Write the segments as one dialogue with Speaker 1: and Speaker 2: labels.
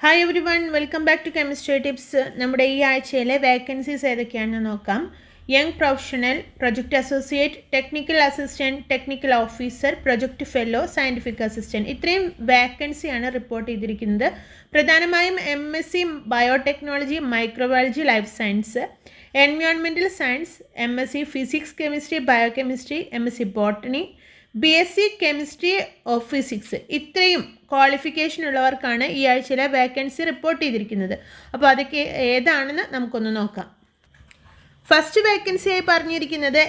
Speaker 1: Hi everyone, welcome back to Chemistry Tips. നമ്മുടെ ഈ ആഴ്ചയിലെ വേക്കൻസീസ് ഏതൊക്കെയാണെന്ന് നോക്കാം. Young professional, project associate, technical assistant, technical officer, project fellow, scientific assistant. ഇത്രയും വേക്കൻസിയാണ് റിപ്പോർട്ട് ചെയ്തിരിക്കുന്നത്. പ്രധാനമായും MSc biotechnology, microbiology, life science, environmental science, MSc physics chemistry, biochemistry, MSc botany, BSc chemistry of physics. ഇത്രയും qualification ഉള്ളവർക്കാണ് ഈ ആഴ്ചയിലെ vacancy report ചെയ്തിരിക്കുന്നത്. അപ്പോൾ അതൊക്കെ ഏതാണെന്ന് നമുക്കൊന്ന് നോക്കാം. ഫസ്റ്റ് വേക്കൻസിയായി പറഞ്ഞിരിക്കുന്നത്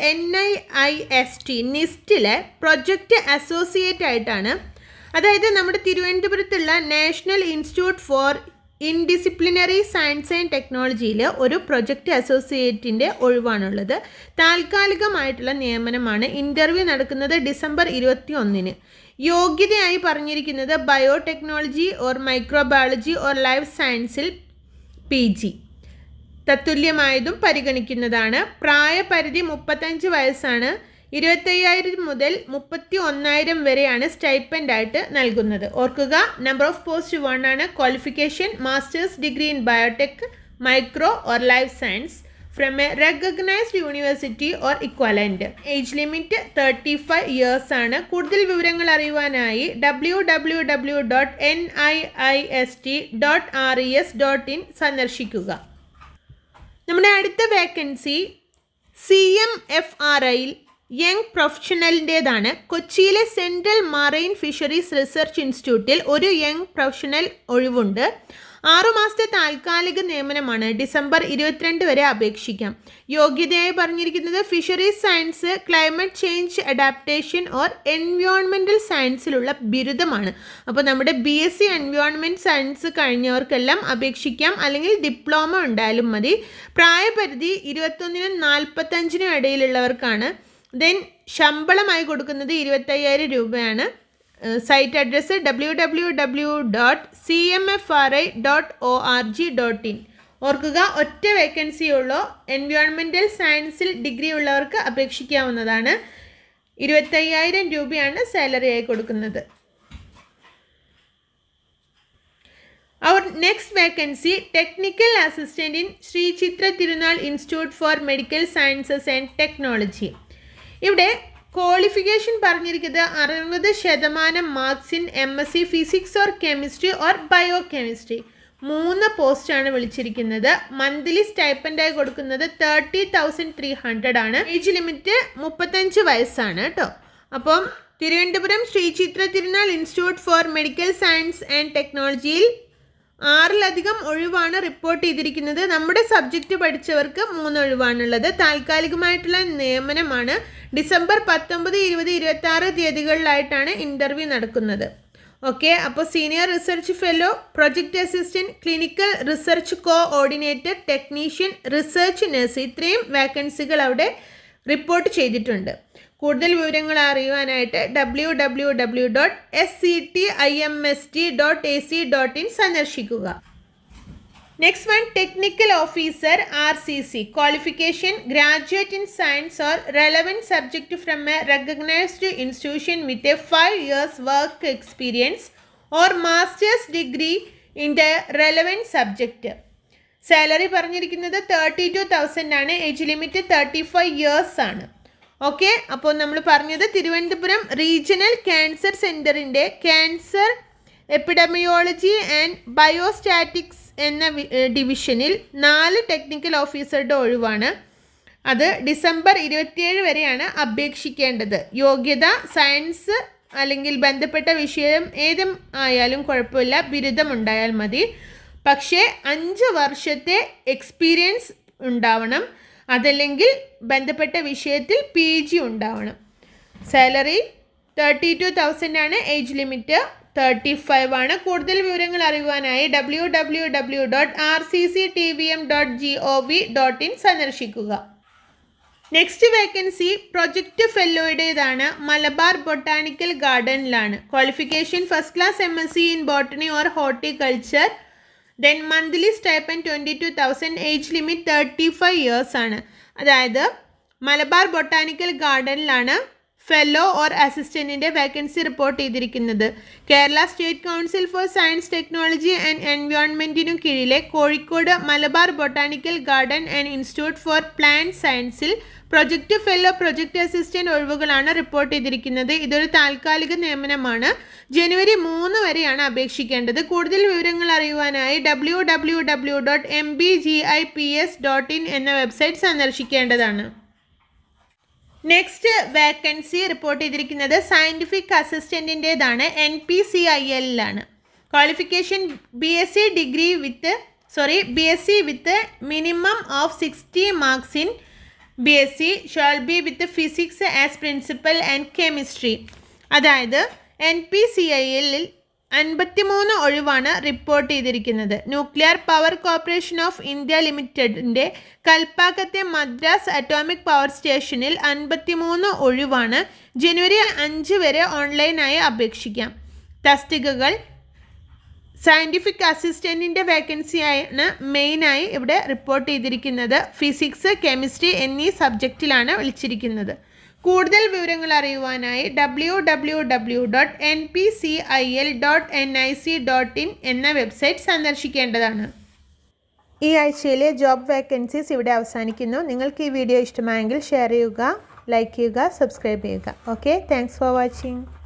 Speaker 1: NIST പ്രൊജക്റ്റ് അസോസിയേറ്റ് ആയിട്ടാണ്. അതായത് നമ്മുടെ തിരുവനന്തപുരത്തുള്ള national institute for interdisciplinary science and ടെക്നോളജിയിൽ ഒരു പ്രൊജക്റ്റ് അസോസിയേറ്റിൻ്റെ ഒഴിവാണുള്ളത്. താൽക്കാലികമായിട്ടുള്ള നിയമനമാണ്. ഇൻ്റർവ്യൂ നടക്കുന്നത് ഡിസംബർ 21. യോഗ്യതയായി പറഞ്ഞിരിക്കുന്നത് biotechnology or microbiology or life സയൻസിൽ PG തത്തുല്യമായതും പരിഗണിക്കുന്നതാണ്. പ്രായപരിധി 35 വയസ്സാണ്. 25,000 മുതൽ 31,000 വരെയാണ് സ്റ്റൈപ്പൻഡ് ആയിട്ട് നൽകുന്നത്. ഓർക്കുക, നമ്പർ ഓഫ് പോസ്റ്റ് 1 ആണ്. Qualification masters degree in biotech, micro or life science from a recognised university or equivalent. Age limit 35 years ആണ്. കൂടുതൽ വിവരങ്ങൾ അറിയുവാനായി www.nist.res.in സന്ദർശിക്കുക. നമ്മുടെ അടുത്ത വേക്കൻസി CMFRIയിൽ യങ് പ്രൊഫഷണലിൻ്റേതാണ്. കൊച്ചിയിലെ സെൻട്രൽ മറൈൻ ഫിഷറീസ് റിസർച്ച് ഇൻസ്റ്റിറ്റ്യൂട്ടിൽ ഒരു യങ് പ്രൊഫഷണൽ ഒഴിവുണ്ട്. 6 മാസത്തെ താൽക്കാലിക നിയമനമാണ്. ഡിസംബർ 22 വരെ അപേക്ഷിക്കാം. യോഗ്യതയായി പറഞ്ഞിരിക്കുന്നത് fisheries science, climate change adaptation or environmental സയൻസിലുള്ള ബിരുദമാണ്. അപ്പോൾ നമ്മുടെ BSc എൻവയോൺമെൻറ്റ് സയൻസ് കഴിഞ്ഞവർക്കെല്ലാം അപേക്ഷിക്കാം, അല്ലെങ്കിൽ ഡിപ്ലോമ ഉണ്ടായാലും മതി. പ്രായപരിധി 21-നും 45-നും ഇടയിലുള്ളവർക്കാണ്. ദെൻ ശമ്പളമായി കൊടുക്കുന്നത് 25,000 രൂപയാണ്. Site address www.cmfri.org.in. ഓർക്കുക, ഒറ്റ വേക്കൻസിയുള്ളൂ. എൻവയോൺമെൻറ്റൽ സയൻസിൽ ഡിഗ്രി ഉള്ളവർക്ക് അപേക്ഷിക്കാവുന്നതാണ്. 25,000 രൂപയാണ് സാലറിയായി കൊടുക്കുന്നത്. Our next vacancy, technical assistant in Sri Chitra Tirunal Institute for Medical Sciences and Technology. ഇവിടെ ക്വാളിഫിക്കേഷൻ പറഞ്ഞിരിക്കുന്നത് 60% marks in MSc physics or chemistry or biochemistry. 3 പോസ്റ്റാണ് വിളിച്ചിരിക്കുന്നത്. മന്ത്ലി സ്റ്റൈപ്പൻഡായി കൊടുക്കുന്നത് 30,300 ആണ്. ഏജ് ലിമിറ്റ് 35 വയസ്സാണ് കേട്ടോ. അപ്പം Thiruvananthapuram Shri Chitra Thirunal institute for medical science and ടെക്നോളജിയിൽ 6 ഒഴിവാണ് റിപ്പോർട്ട് ചെയ്തിരിക്കുന്നത്. നമ്മുടെ സബ്ജക്റ്റ് പഠിച്ചവർക്ക് 3 ഒഴിവാണുള്ളത്. താൽക്കാലികമായിട്ടുള്ള നിയമനമാണ്. ഡിസംബർ 19, 20, 26 തീയതികളിലായിട്ടാണ് ഇൻ്റർവ്യൂ നടക്കുന്നത്. ഓക്കെ, അപ്പോൾ senior research fellow, project assistant, clinical research coordinator, technician, research nurse, ഇത്രയും വാക്കൻസികൾ അവിടെ റിപ്പോർട്ട് ചെയ്തിട്ടുണ്ട്. കൂടുതൽ വിവരങ്ങൾ അറിയുവാനായിട്ട് www.sctimst.ac.in സന്ദർശിക്കുക. Next one, technical officer RCC. Qualification graduate in science or relevant subject from a recognised institution with a 5 years work experience or masters degree in the relevant subject. Salary പറഞ്ഞിരിക്കുന്നത് 32,000 ആണ്. Age limit 35 years ആണ്. Okay, അപ്പോൾ നമ്മൾ പറഞ്ഞത് Thiruvananthapuram regional cancer സെൻറ്ററിൻ്റെ cancer epidemiology and biostatistics എന്ന ഡിവിഷനിൽ 4 technical ഓഫീസറുടെ ഒഴിവാണ്. അത് ഡിസംബർ 27 വരെയാണ് അപേക്ഷിക്കേണ്ടത്. യോഗ്യത സയൻസ് അല്ലെങ്കിൽ ബന്ധപ്പെട്ട വിഷയം ഏതും ആയാലും കുഴപ്പമില്ല, ബിരുദമുണ്ടായാൽ മതി. പക്ഷേ 5 വർഷത്തെ എക്സ്പീരിയൻസ് ഉണ്ടാവണം, അതല്ലെങ്കിൽ ബന്ധപ്പെട്ട വിഷയത്തിൽ PG ഉണ്ടാവണം. സാലറി 32,000 ആണ്. ഏജ് ലിമിറ്റ് 35 ആണ്. കൂടുതൽ വിവരങ്ങൾ അറിയുവാനായി www.rcctvm.gov.in സന്ദർശിക്കുക. നെക്സ്റ്റ് വേക്കൻസി പ്രൊജക്റ്റ് ഫെല്ലോയുടേതാണ്. മലബാർ ബൊട്ടാണിക്കൽ ഗാർഡനിലാണ്. Qualification first class MSc in botany or horticulture. Then monthly stipend 22,000. Age limit 35 years ആണ്. അതായത് മലബാർ ബൊട്ടാണിക്കൽ ഗാർഡനിലാണ് ഫെല്ലോ ഓർ അസിസ്റ്റൻറ്റിൻ്റെ വേക്കൻസി റിപ്പോർട്ട് ചെയ്തിരിക്കുന്നത്. Kerala state council for science technology and എൻവയോൺമെൻറ്റിനു കീഴിലെ Kozhikode Malabar botanical garden and institute for plant സയൻസിൽ project fellow, project assistant ഒഴിവുകളാണ് report ചെയ്തിരിക്കുന്നത്. ഇതൊരു താൽക്കാലിക നിയമനമാണ്. ജനുവരി 3 വരെയാണ് അപേക്ഷിക്കേണ്ടത്. കൂടുതൽ വിവരങ്ങൾ അറിയുവാനായി www.mbgips.in എന്ന വെബ്സൈറ്റ് സന്ദർശിക്കേണ്ടതാണ്. നെക്സ്റ്റ് വേക്കൻസി റിപ്പോർട്ട് ചെയ്തിരിക്കുന്നത് സയൻറ്റിഫിക് അസിസ്റ്റൻറ്റിൻ്റേതാണ്. NPCIL-ലാണ്. Qualification BSc with minimum of 60 marks in BSc shall be with physics as principal and chemistry. അതായത് NPCIL-ൽ 53 ഒഴിവാണ് റിപ്പോർട്ട് ചെയ്തിരിക്കുന്നത്. Nuclear power corporation of India ലിമിറ്റഡിൻ്റെ കൽപ്പാക്കത്തെ മദ്രാസ് അറ്റോമിക് പവർ സ്റ്റേഷനിൽ 53 ഒഴിവാണ്. ജനുവരി 5 വരെ ഓൺലൈനായി അപേക്ഷിക്കാം. തസ്തികകൾ സയൻറ്റിഫിക് അസിസ്റ്റൻറ്റിൻ്റെ വേക്കൻസിയാണ് മെയിനായി ഇവിടെ റിപ്പോർട്ട് ചെയ്തിരിക്കുന്നത്. ഫിസിക്സ്, കെമിസ്ട്രി എന്നീ സബ്ജക്റ്റിലാണ് വിളിച്ചിരിക്കുന്നത്. കൂടുതൽ വിവരങ്ങൾ അറിയുവാനായി www.npcil.nic.in എന്ന വെബ്സൈറ്റ് സന്ദർശിക്കേണ്ടതാണ്. ഈ ആഴ്ചയിലെ ജോബ് വേക്കൻസീസ് ഇവിടെ അവസാനിക്കുന്നു. നിങ്ങൾക്ക് ഈ വീഡിയോ ഇഷ്ടമായെങ്കിൽ ഷെയർ ചെയ്യുക, ലൈക്ക് ചെയ്യുക, സബ്സ്ക്രൈബ് ചെയ്യുക. Okay, thanks for watching.